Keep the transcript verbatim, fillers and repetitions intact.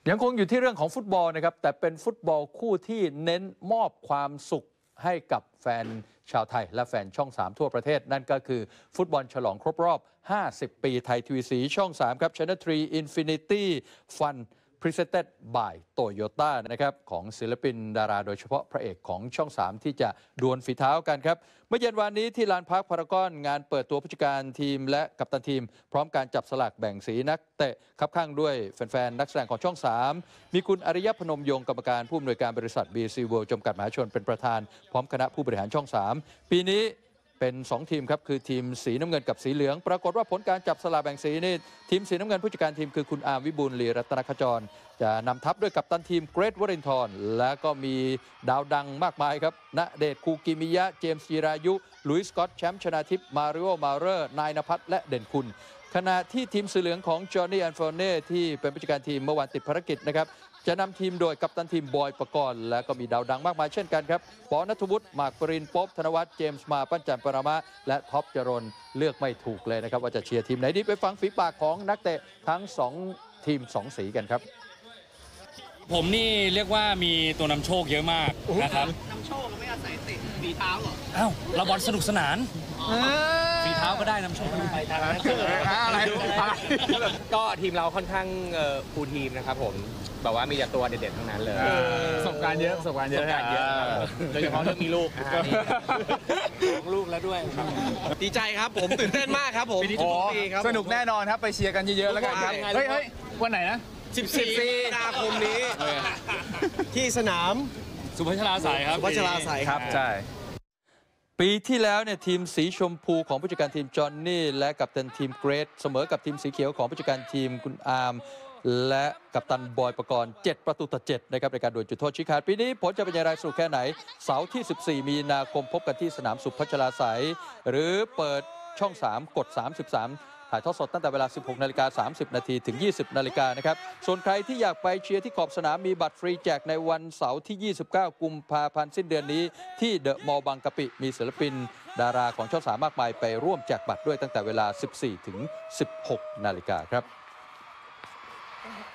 ยังคงอยู่ที่เรื่องของฟุตบอลนะครับแต่เป็นฟุตบอลคู่ที่เน้นมอบความสุขให้กับแฟนชาวไทยและแฟนช่อง สาม ทั่วประเทศนั่นก็คือฟุตบอลฉลองครบรอบ ห้าสิบ ปีไทยทีวีสีช่อง สาม ครับ Channel ทรี Infinity Fun Presented by Toyota นะครับของศิลปินดาราโดยเฉพาะพระเอกของช่อง สาม ที่จะดวลฝีเท้ากันครับเมื่อเย็นวันนี้ที่ลานพักพารากอนงานเปิดตัวผู้จัดการทีมและกัปตันทีมพร้อมการจับสลากแบ่งสีนักเตะคับข้างด้วยแฟนๆนักแสดงของช่อง สาม มีคุณอริยพนมยงค์กรรมการผู้อำนวยการบริษัท บี ซี World จำกัดมหาชนเป็นประธานพร้อมคณะผู้บริหารช่อง สาม ปีนี้เป็นสองทีมครับคือทีมสีน้ำเงินกับสีเหลืองปรากฏว่าผลการจับสลากแบ่งสีนี่ทีมสีน้ำเงินผู้จัดการทีมคือคุณอาร์มวิบูลย์ลีรัตนขจรจะนำทัพด้วยกัปตันทีมเกรทวรินทร์และก็มีดาวดังมากมายครับณเดชน์คูกิมิยะเจมส์จิรายุลุยส์สกอตแชมป์ชนาทิพย์มาริโอมาเรอร์นายณภัทรและเด่นคุณขณะที่ทีมสีเหลืองของจอห์นนี่แอนโฟเน่ที่เป็นผู้จัดการทีมเมื่อวานติดภารกิจนะครับจะนำทีมโดยกัปตันทีมบอยปกรณ์และก็มีดาวดังมากมายเช่นกันครับปอณัฐวุฒิหมากปรินป๊อบธนวัฒน์เจมส์มาปั้นจันปรมะและท็อปจรนเลือกไม่ถูกเลยนะครับว่าจะเชียร์ทีมไหนดีไปฟังฝีปากของนักเตะทั้งสองทีมสองสีกันครับผมนี่เรียกว่ามีตัวนำโชคเยอะมากนะครับนำโชคไม่อาศัยติดฝีเท้าหรออ้าวเราบอลสนุกสนานฝีเท้าก็ได้นำโชคก็ได้ไปทางนั้นอะไรก็ทีมเราค่อนข้างฟูลทีมนะครับผมแบบว่ามีแต่ตัวเด็ดๆทั้งนั้นเลยประสบการณ์เยอะประสบการณ์เยอะโดยเฉพาะเรื่องมีลูกของลูกแล้วด้วยดีใจครับผมตื่นเต้นมากครับผมสนุกแน่นอนครับไปเชียร์กันเยอะๆแล้วกันครับเฮ้ยเฮ้ยวันไหนนะสิบสี่มีนาคมนี้ที่สนามสุพัชราสายครับสุพัชราสายครับใช่ปีที่แล้วเนี่ยทีมสีชมพูของผู้จัดการทีมจอห์นนี่และกัปตันทีมเกรทเสมอกับทีมสีเขียวของผู้จัดการทีมคุณอาร์มและกัปตันบอยปกรณ์เจ็ดประตูต่อเจ็ดนะครับในการดวลจุดโทษชี้ขาดปีนี้ผลจะเป็นอย่างไรสรุปแค่ไหนเสาร์ที่สิบสี่มีนาคมพบกันที่สนามสุพัชราสายหรือเปิดช่องสามกดสามสิบสามถ่ายทอดสดตั้งแต่เวลา สิบหกนาฬิกาสามสิบนาทีถึง ยี่สิบนาฬิกานะครับส่วนใครที่อยากไปเชียร์ที่ขอบสนามมีบัตรฟรีแจกในวันเสาร์ที่ ยี่สิบเก้า กุมภาพันธ์สิ้นเดือนนี้ที่เดอะมอลล์บางกะปิมีศิลปินดาราของช่องสามมากมายไปร่วมแจกบัตรด้วยตั้งแต่เวลา สิบสี่ถึงสิบหกนาฬิกาครับ